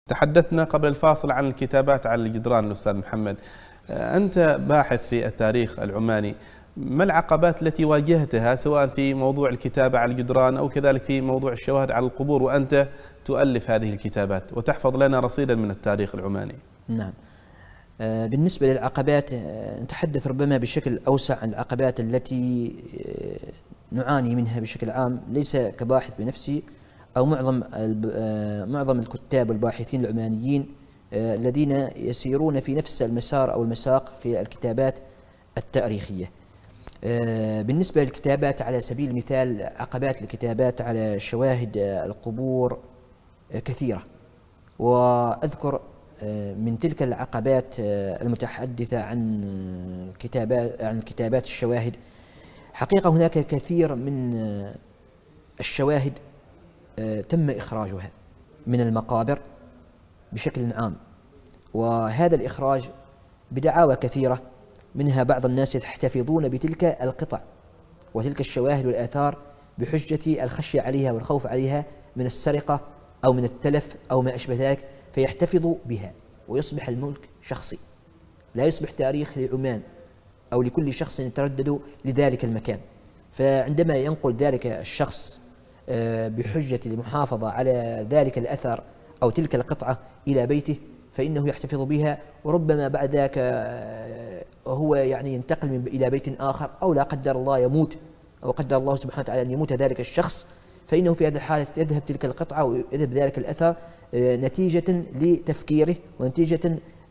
تحدثنا قبل الفاصل عن الكتابات على الجدران الأستاذ محمد. أنت باحث في التاريخ العماني، ما العقبات التي واجهتها سواء في موضوع الكتابة على الجدران أو كذلك في موضوع الشواهد على القبور وأنت تؤلف هذه الكتابات وتحفظ لنا رصيدا من التاريخ العماني؟ نعم. بالنسبة للعقبات نتحدث ربما بشكل أوسع عن العقبات التي نعاني منها بشكل عام، ليس كباحث بنفسي أو معظم الكتاب والباحثين العمانيين الذين يسيرون في نفس المسار أو المساق في الكتابات التاريخية. بالنسبة للكتابات على سبيل المثال، عقبات الكتابات على شواهد القبور كثيرة، وأذكر من تلك العقبات المتحدثة عن كتابات الشواهد. حقيقة هناك كثير من الشواهد تم إخراجها من المقابر بشكل عام، وهذا الإخراج بدعاوى كثيرة، منها بعض الناس يحتفظون بتلك القطع وتلك الشواهد والآثار بحجة الخشية عليها والخوف عليها من السرقة أو من التلف أو ما أشبه ذلك، فيحتفظوا بها ويصبح الملك شخصي، لا يصبح تاريخ لعمان أو لكل شخص يتردد لذلك المكان. فعندما ينقل ذلك الشخص بحجة المحافظة على ذلك الأثر أو تلك القطعة إلى بيته فإنه يحتفظ بها، وربما بعد ذاك هو ينتقل إلى بيت آخر، أو لا قدر الله يموت، أو قدر الله سبحانه وتعالى أن يموت ذلك الشخص، فإنه في هذه الحالة تذهب تلك القطعة ويذهب ذلك الأثر نتيجة لتفكيره ونتيجة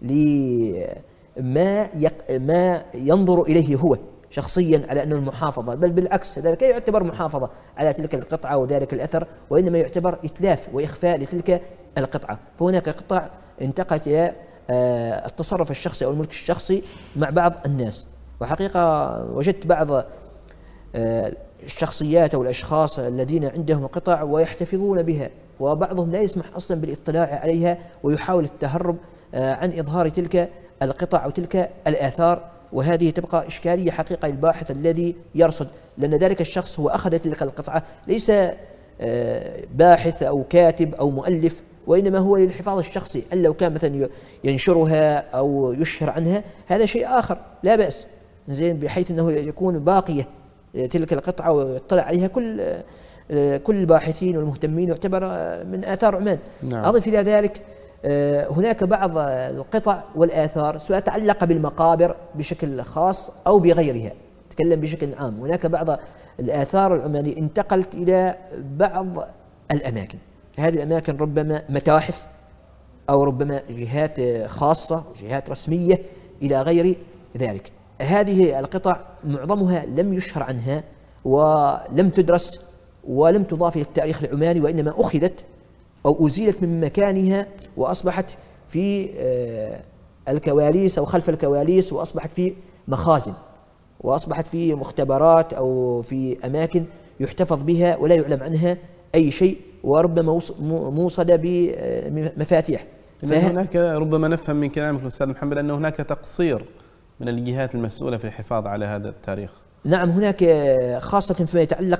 لما ما ينظر إليه هو شخصيا على أنه المحافظة، بل بالعكس ذلك لا يعتبر محافظة على تلك القطعة وذلك الأثر، وإنما يعتبر إتلاف وإخفاء لتلك القطعة. فهناك قطع انتقلت إلى التصرف الشخصي أو الملك الشخصي مع بعض الناس. وحقيقة وجدت بعض الشخصيات أو الأشخاص الذين عندهم قطع ويحتفظون بها، وبعضهم لا يسمح أصلا بالاطلاع عليها ويحاول التهرب عن إظهار تلك القطع أو تلك الآثار، وهذه تبقى إشكالية حقيقة للباحث الذي يرصد، لأن ذلك الشخص هو أخذ تلك القطعة ليس باحث أو كاتب أو مؤلف، وإنما هو للحفاظ الشخصي. أن لو كان مثلا ينشرها أو يشهر عنها هذا شيء آخر لا بأس، زين، بحيث أنه يكون باقية تلك القطعة ويطلع عليها كل الباحثين والمهتمين، يعتبر من آثار عمان. نعم. أضف إلى ذلك هناك بعض القطع والآثار سواء تعلق بالمقابر بشكل خاص أو بغيرها، تكلم بشكل عام. هناك بعض الآثار العمانية انتقلت إلى بعض الأماكن، هذه الأماكن ربما متاحف أو ربما جهات خاصة، جهات رسمية إلى غير ذلك. هذه القطع معظمها لم يشهر عنها ولم تدرس ولم تضاف إلى التاريخ العماني، وإنما أخذت أو أزيلت من مكانها وأصبحت في الكواليس أو خلف الكواليس، وأصبحت في مخازن، وأصبحت في مختبرات أو في أماكن يحتفظ بها ولا يعلم عنها أي شيء، وربما موصدة بمفاتيح. هناك ربما نفهم من كلامك الأستاذ محمد أن هناك تقصير من الجهات المسؤولة في الحفاظ على هذا التاريخ. نعم، هناك خاصة فيما يتعلق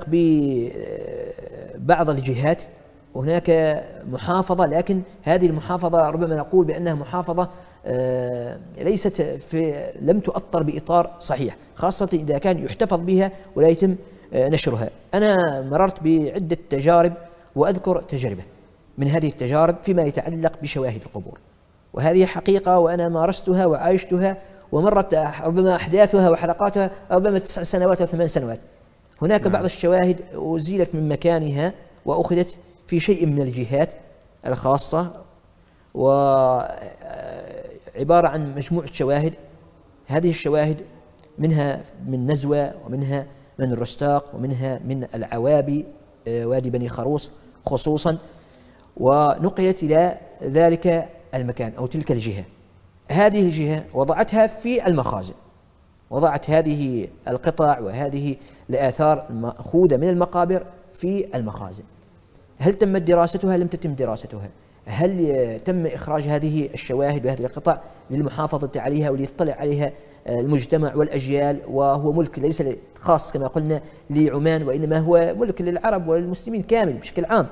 ببعض الجهات وهناك محافظة، لكن هذه المحافظة ربما نقول بأنها محافظة ليست لم تؤطر بإطار صحيح، خاصة إذا كان يحتفظ بها ولا يتم نشرها. أنا مررت بعدة تجارب، وأذكر تجربة من هذه التجارب فيما يتعلق بشواهد القبور، وهذه حقيقة وأنا مارستها وعايشتها، ومرت ربما أحداثها وحلقاتها ربما 9 سنوات أو 8 سنوات. هناك بعض الشواهد أزيلت من مكانها وأخذت في شيء من الجهات الخاصة، وعبارة عن مجموعة شواهد. هذه الشواهد منها من نزوة، ومنها من الرستاق، ومنها من العوابي وادي بني خروص خصوصا، ونقلت إلى ذلك المكان أو تلك الجهة. هذه الجهة وضعتها في المخازن، وضعت هذه القطع وهذه الآثار المأخوذة من المقابر في المخازن. هل تمت دراستها؟ لم تتم دراستها. هل تم إخراج هذه الشواهد وهذه القطع للمحافظة عليها وليطلع عليها المجتمع والأجيال، وهو ملك ليس خاص كما قلنا لعمان، وإنما هو ملك للعرب والمسلمين كامل بشكل عام.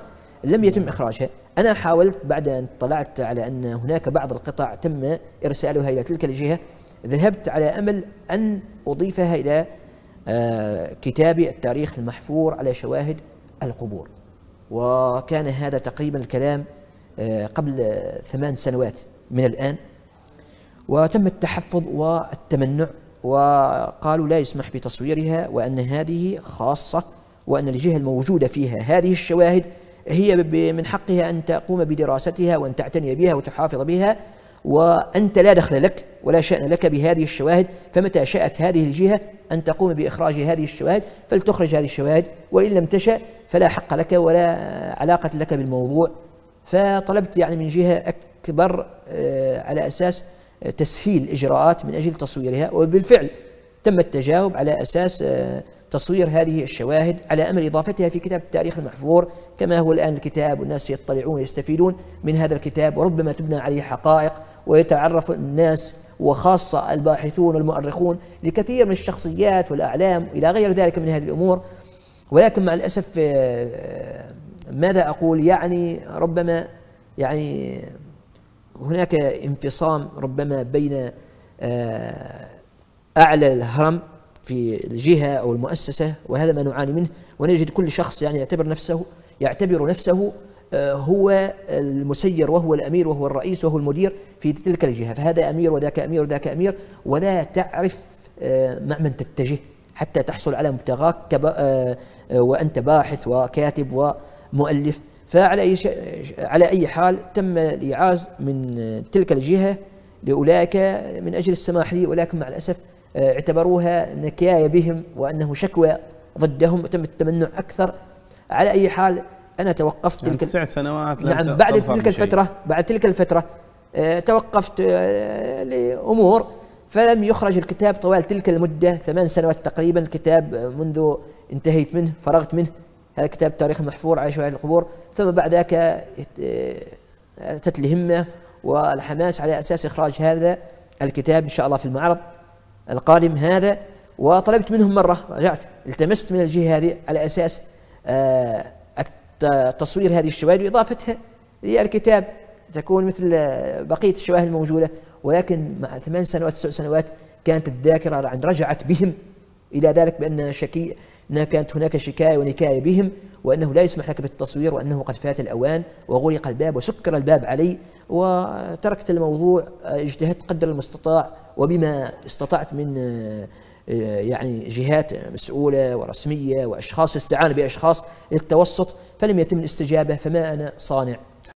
لم يتم إخراجها. أنا حاولت بعد أن طلعت على أن هناك بعض القطع تم إرسالها إلى تلك الجهة، ذهبت على أمل أن أضيفها إلى كتابي التاريخ المحفور على شواهد القبور، وكان هذا تقريبا الكلام قبل 8 سنوات من الآن، وتم التحفظ والتمنع، وقالوا لا يسمح بتصويرها، وأن هذه خاصة، وأن الجهة الموجودة فيها هذه الشواهد هي من حقها أن تقوم بدراستها وأن تعتني بها وتحافظ بها، وأنت لا دخل لك ولا شأن لك بهذه الشواهد، فمتى شاءت هذه الجهة أن تقوم بإخراج هذه الشواهد فلتخرج هذه الشواهد، وإن لم تشأ فلا حق لك ولا علاقة لك بالموضوع. فطلبت يعني من جهة أكبر على أساس تسهيل الإجراءات من أجل تصويرها، وبالفعل تم التجاوب على أساس تصوير هذه الشواهد على أمل إضافتها في كتاب التاريخ المحفور كما هو الآن الكتاب، والناس يطلعون ويستفيدون من هذا الكتاب، وربما تبنى عليه حقائق ويتعرف الناس وخاصة الباحثون والمؤرخون لكثير من الشخصيات والأعلام إلى غير ذلك من هذه الأمور. ولكن مع الأسف ماذا أقول، يعني ربما يعني هناك انفصام ربما بين أعلى الهرم في الجهة أو المؤسسة، وهذا ما نعاني منه، ونجد كل شخص يعني يعتبر نفسه هو المسير وهو الأمير وهو الرئيس وهو المدير في تلك الجهة، فهذا أمير وذاك أمير وذاك أمير، ولا تعرف مع من تتجه حتى تحصل على مبتغاك وأنت باحث وكاتب ومؤلف. على أي حال تم الإيعاز من تلك الجهة لأولئك من أجل السماح لي، ولكن مع الأسف اعتبروها نكاية بهم وأنه شكوى ضدهم، وتم التمنع أكثر. على أي حال أنا توقفت يعني 9 سنوات. نعم، بعد تلك الفترة توقفت لأمور، فلم يخرج الكتاب طوال تلك المدة 8 سنوات تقريبا. الكتاب منذ انتهيت منه فرغت منه، هذا كتاب التاريخ المحفور على شواهد القبور، ثم بعد ذاك أتت الهمة والحماس على أساس إخراج هذا الكتاب إن شاء الله في المعرض القادم هذا. وطلبت منهم مرة، رجعت التمست من الجهة هذه على أساس تصوير هذه الشواهد وإضافتها للكتاب تكون مثل بقية الشواهد الموجودة، ولكن مع 8 سنوات 9 سنوات كانت الذاكرة رجعت بهم إلى ذلك أنها كانت هناك شكاية ونكاية بهم، وأنه لا يسمح لك بالتصوير، وأنه قد فات الأوان وغلق الباب وسكر الباب علي، وتركت الموضوع. اجتهدت قدر المستطاع وبما استطعت من يعني جهات مسؤولة ورسمية وأشخاص، استعان بأشخاص للتوسط، فلم يتم الاستجابة، فما أنا صانع